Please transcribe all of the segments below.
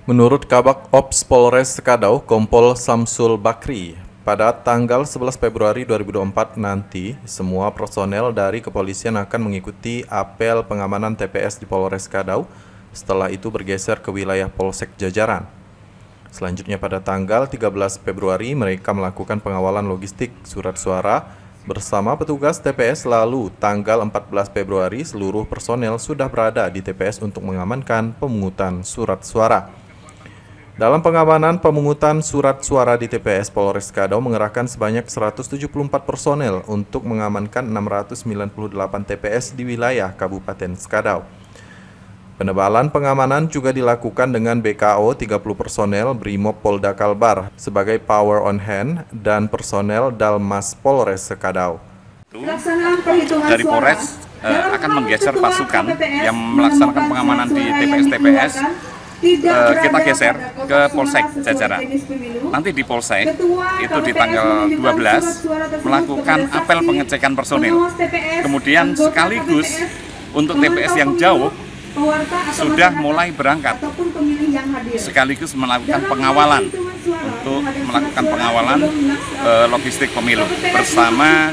Menurut Kabak Ops Polres Sekadau, Kompol Samsul Bakri, pada tanggal 11 Februari 2024 nanti, semua personel dari kepolisian akan mengikuti apel pengamanan TPS di Polres Sekadau, setelah itu bergeser ke wilayah Polsek Jajaran. Selanjutnya pada tanggal 13 Februari, mereka melakukan pengawalan logistik surat suara bersama petugas TPS, lalu tanggal 14 Februari seluruh personel sudah berada di TPS untuk mengamankan pemungutan surat suara. Dalam pengamanan pemungutan surat suara di TPS, Polres Sekadau mengerahkan sebanyak 174 personel untuk mengamankan 698 TPS di wilayah Kabupaten Sekadau. Penebalan pengamanan juga dilakukan dengan BKO 30 personel Brimob Polda Kalbar sebagai power on hand dan personel Dalmas Polres Sekadau. Dari Polres akan menggeser pasukan yang melaksanakan pengamanan di TPS-TPS. Kita geser ke Polsek Jajaran. Nanti di Polsek itu di tanggal 12 melakukan apel pengecekan personil. Kemudian sekaligus untuk TPS yang jauh sudah mulai berangkat, sekaligus melakukan pengawalan untuk melakukan pengawalan logistik pemilu bersama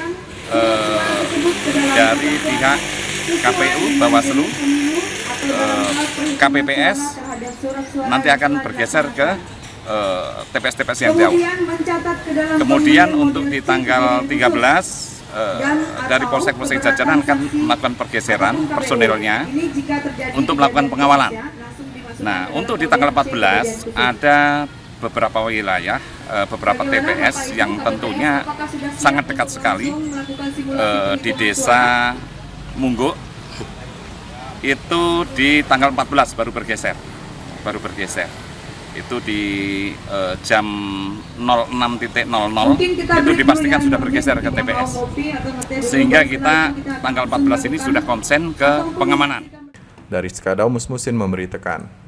dari pihak KPU, Bawaslu, KPPS. Nanti akan bergeser ke TPS-TPS yang jauh. Kemudian untuk di tanggal 13 dari Polsek-Polsek Jajaran akan melakukan pergeseran personilnya untuk melakukan pengawalan. Nah, untuk di tanggal 14 ada beberapa wilayah, beberapa TPS yang tentunya sangat dekat sekali di Desa Mungguk. Itu di tanggal 14 baru bergeser. Itu di jam 06.00 itu dipastikan sudah bergeser ke TPS, sehingga kita tanggal 14 ini sudah konsen ke pengamanan. Dari Sekadau, Musmusin memberitakan.